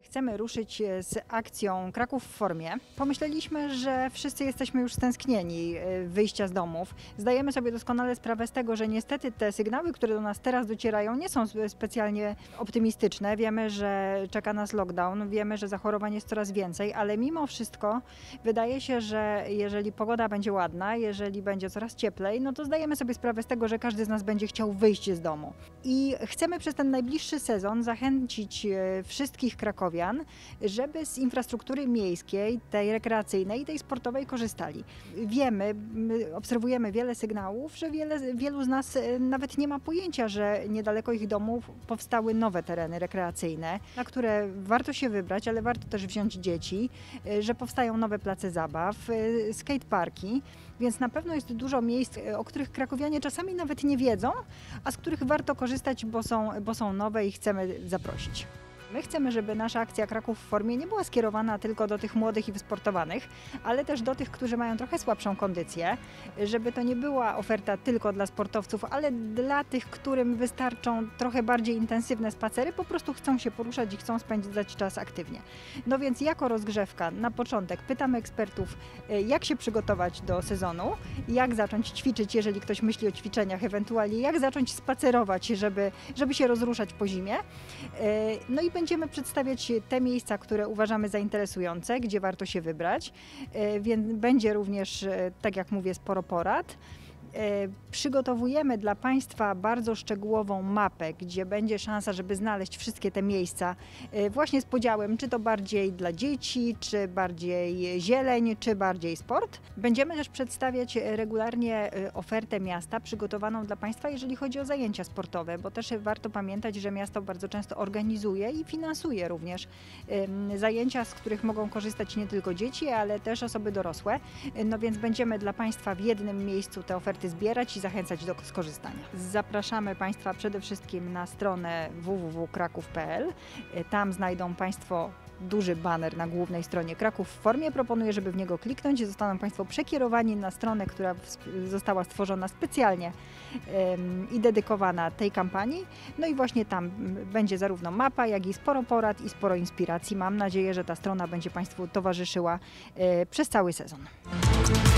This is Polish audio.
Chcemy ruszyć z akcją Kraków w formie. Pomyśleliśmy, że wszyscy jesteśmy już stęsknieni wyjścia z domów. Zdajemy sobie doskonale sprawę z tego, że niestety te sygnały, które do nas teraz docierają, nie są specjalnie optymistyczne. Wiemy, że czeka nas lockdown, wiemy, że zachorowań jest coraz więcej, ale mimo wszystko wydaje się, że jeżeli pogoda będzie ładna, jeżeli będzie coraz cieplej, no to zdajemy sobie sprawę z tego, że każdy z nas będzie chciał wyjść z domu. I chcemy przez ten najbliższy sezon zachęcić wszystkich krakowian, żeby z infrastruktury miejskiej, tej rekreacyjnej i tej sportowej korzystali. Wiemy, obserwujemy wiele sygnałów, że wielu z nas nawet nie ma pojęcia, że niedaleko ich domów powstały nowe tereny rekreacyjne, na które warto się wybrać, ale warto też wziąć dzieci, że powstają nowe place zabaw, skateparki, więc na pewno jest dużo miejsc, o których krakowianie czasami nawet nie wiedzą, a z których warto korzystać, bo są nowe i chcemy zaprosić. My chcemy, żeby nasza akcja Kraków w formie nie była skierowana tylko do tych młodych i wysportowanych, ale też do tych, którzy mają trochę słabszą kondycję, żeby to nie była oferta tylko dla sportowców, ale dla tych, którym wystarczą trochę bardziej intensywne spacery, po prostu chcą się poruszać i chcą spędzać czas aktywnie. No więc jako rozgrzewka na początek pytamy ekspertów, jak się przygotować do sezonu, jak zacząć ćwiczyć, jeżeli ktoś myśli o ćwiczeniach, ewentualnie jak zacząć spacerować, żeby się rozruszać po zimie. No i będziemy przedstawiać te miejsca, które uważamy za interesujące, gdzie warto się wybrać, więc będzie również, tak jak mówię, sporo porad. Przygotowujemy dla Państwa bardzo szczegółową mapę, gdzie będzie szansa, żeby znaleźć wszystkie te miejsca właśnie z podziałem, czy to bardziej dla dzieci, czy bardziej zieleń, czy bardziej sport. Będziemy też przedstawiać regularnie ofertę miasta przygotowaną dla Państwa, jeżeli chodzi o zajęcia sportowe, bo też warto pamiętać, że miasto bardzo często organizuje i finansuje również zajęcia, z których mogą korzystać nie tylko dzieci, ale też osoby dorosłe. No więc będziemy dla Państwa w jednym miejscu te oferty zbierać i zachęcać do skorzystania. Zapraszamy Państwa przede wszystkim na stronę www.kraków.pl. Tam znajdą Państwo duży baner na głównej stronie Kraków w formie. Proponuję, żeby w niego kliknąć i zostaną Państwo przekierowani na stronę, która została stworzona specjalnie i dedykowana tej kampanii. No i właśnie tam będzie zarówno mapa, jak i sporo porad i sporo inspiracji. Mam nadzieję, że ta strona będzie Państwu towarzyszyła przez cały sezon.